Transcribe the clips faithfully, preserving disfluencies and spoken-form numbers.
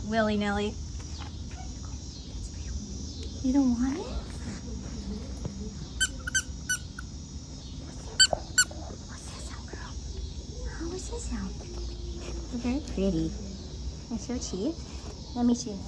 willy-nilly. You don't want it? What's that sound, girl? Huh, what's that sound? You're very pretty. That's your teeth. Let me see.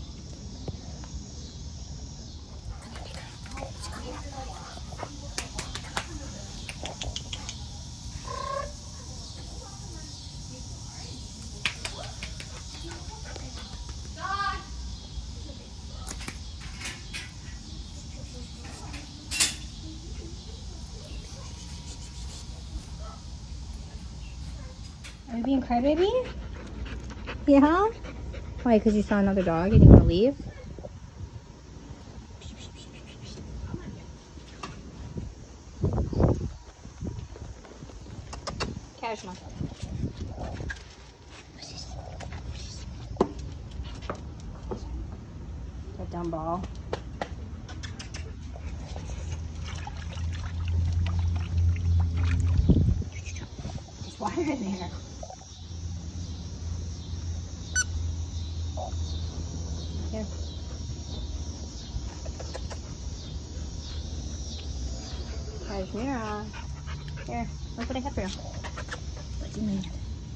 Are you being crybaby? Yeah? Why, because you saw another dog and you want to leave? Kashma. What's this? A dumb ball. There's water in there. Here. Kashmira. Here, look what I have for you. What do you mean?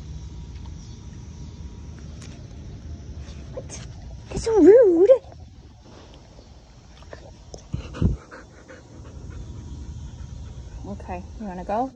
What? That's so rude. Okay, you wanna go?